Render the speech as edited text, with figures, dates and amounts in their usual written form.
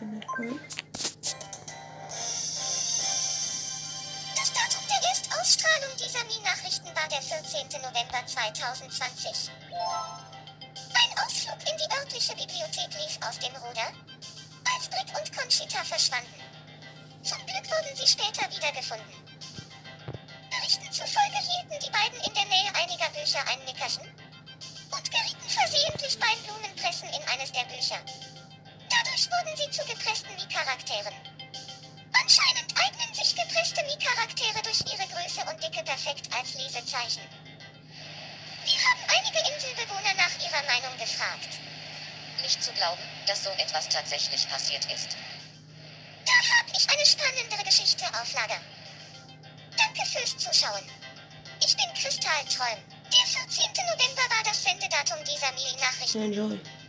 Internet voll. Das Datum der Erstausstrahlung dieser Mi-Nachrichten war der 14. November 2020. Ein Ausflug in die örtliche Bibliothek lief aus dem Ruder, als Brick und Conchita verschwanden. Zum Glück wurden sie später wiedergefunden. Berichten zufolge hielten die beiden in der Nähe einiger Bücher ein Nickerchen und gerieten versehentlich beim Blumenpressen in eines der Bücher. Dadurch wurden sie zu gepressten Mi-Charakteren. Anscheinend eignen sich gepresste Mi-Charaktere durch ihre Größe und Dicke perfekt als Lesezeichen. Wir haben einige Inselbewohner nach ihrer Meinung gefragt. Nicht zu glauben, dass so etwas tatsächlich passiert ist. Da habe ich eine spannendere Geschichte auf Lager. Danke fürs Zuschauen. Ich bin Kristall Troll. Der 14. November war das Sendedatum dieser Mi-Nachrichten. Enjoy.